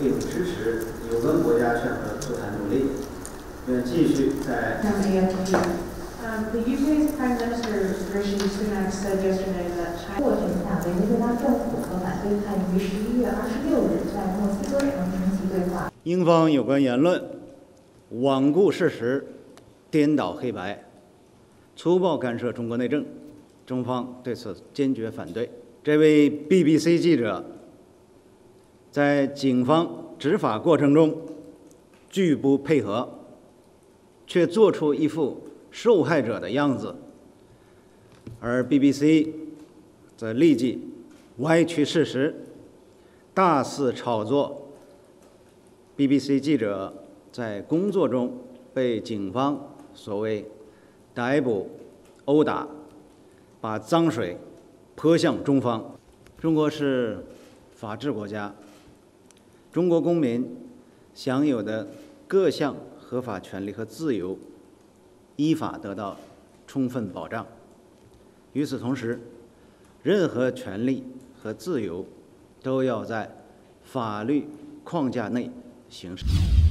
并支持有关国家劝和促谈努力，并继续在。 The UK's Prime Minister Rishi Sunak said yesterday that China. 过程下，委内瑞拉政府和反对派于11月26日在墨西哥城重启对话。 英方有关言论罔顾事实、颠倒黑白、粗暴干涉中国内政，中方对此坚决反对。这位 BBC 记者在警方执法过程中拒不配合，却做出一副受害者的样子，而 BBC 则立即歪曲事实，大肆炒作 BBC 记者在工作中被警方所谓逮捕、殴打，把脏水泼向中方。中国是法治国家，中国公民享有的各项合法权利和自由依法得到充分保障。与此同时，任何权利和自由都要在法律框架内行使。